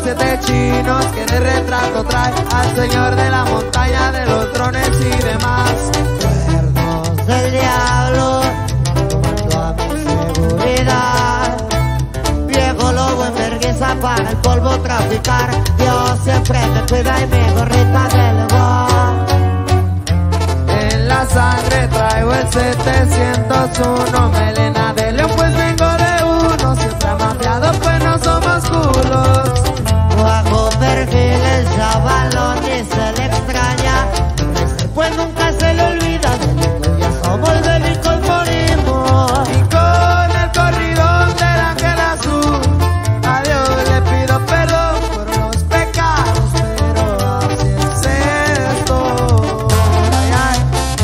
7 chinos que de retrato trae al señor de la montaña de los drones y demás. Cuernos del diablo, tomando a mi seguridad. Viejo lobo en vergüenza para el polvo traficar. Dios siempre me cuida y mi gorrita del igual. En la sangre traigo el 701, melena de león pues vengo de uno. Siempre amafiado pues no somos culos. Bajo perfil el chavalón y se le extraña. Pues nunca se le olvida, delicos ya somos, delicos morimos. Y con el corridón del ángel azul, a Dios le pido perdón por los pecados, pero así es esto. Ay, ay.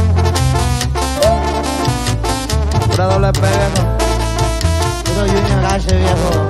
Pura doble pega. Puro Junior H, viejo.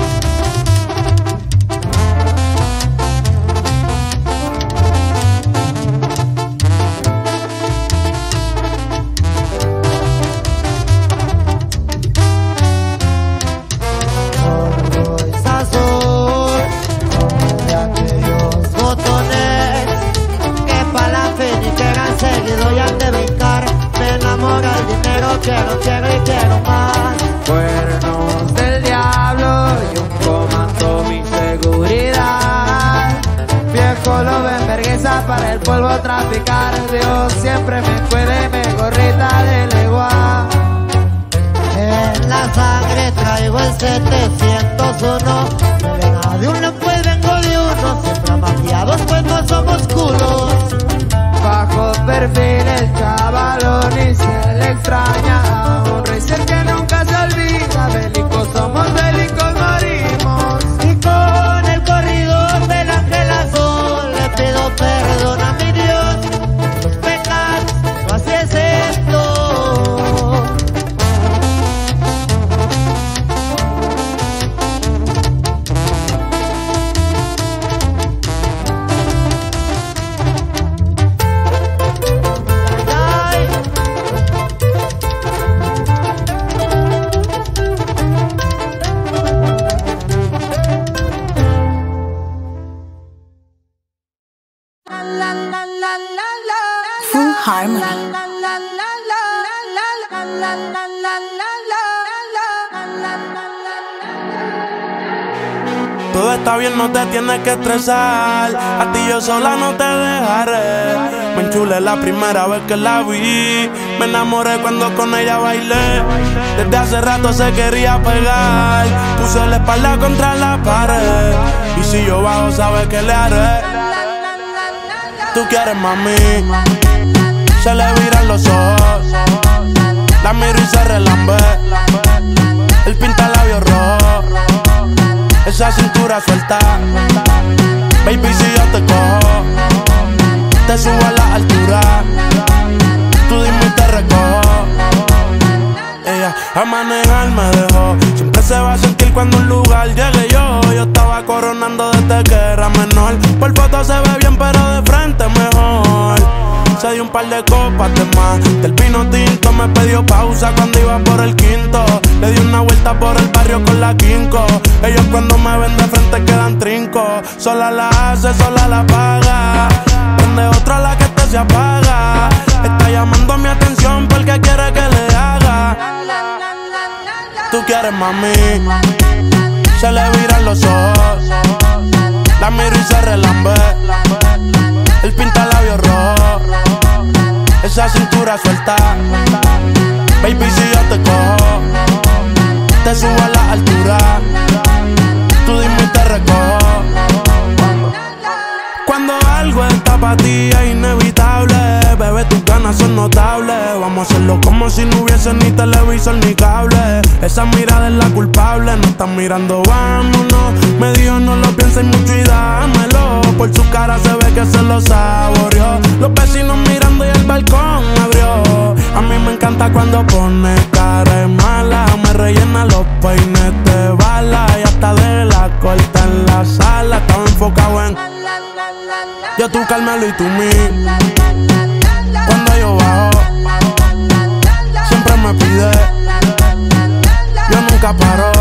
Quiero y quiero más. Cuernos del diablo y un comando mi seguridad. Viejo lobo en vergüenza para el polvo traficar. Dios siempre me cuide, me gorrita de legua. En la sangre traigo el 701. Melena de uno pues vengo de uno. Siempre amafiados pues no somos culos. Bajo perfil el chavalón y se le extraña a un rey ser que nunca se olvida. Bélicos somos, bélicos morimos. Y con el corrido del ángel azul le pido perdón a mi Dios los pecados, pero así es esto. Full Harmony. Todo está bien, no te tienes que estresar. A ti yo sola no te dejaré. Me enchulé la primera vez que la vi. Me enamoré cuando con ella bailé. Desde hace rato se quería pegar. Puse la espalda contra la pared. Y si yo bajo, sabes que le haré. Tú quieres, mami. Se le viran los ojos. La miro y se relambe. El pinta labios rojo. Esa cintura suelta. Baby, si yo te cojo, te subo a la altura. Tú dime y te recojo. Ella a manejar me dejó. Siempre se va a sentir cuando un lugar llegue yo. Yo estaba coronando desde que era menor. Por foto se ve bien, pero de frente mejor. Se dio un par de copas de más. Del vino tinto me pidió pausa cuando iba por el quinto. Le di una vuelta por el barrio con la quinco. Ellos cuando me ven de frente quedan trinco. Sola la hace, sola la paga. Prende otra la que este se apaga. Está llamando mi atención porque quiere que le haga. Tú quieres, mami. Se le viran los ojos. La miro y se relambe. El pinta labios rojo. Esa cintura suelta. Baby, si yo te cojo, te subo a la altura. Tú dime y te recojo. Cuando algo está para ti es inevitable. Bebé, tus ganas son notables. Vamos a hacerlo como si no hubiese ni televisor ni cable. Esa mirada es la culpable. No están mirando, vámonos. Me dijo no lo pienses mucho y dámelo. Por su cara se ve que se lo saboreó. Los vecinos mirando y el balcón abrió. A mí me encanta cuando pone cara de mala. Me rellena los peines de bala. Y hasta de la corta en la sala. Estaba enfocado en yo, tú, Carmelo y tú, mí. Cuando yo bajo, siempre me pide. Yo nunca paro.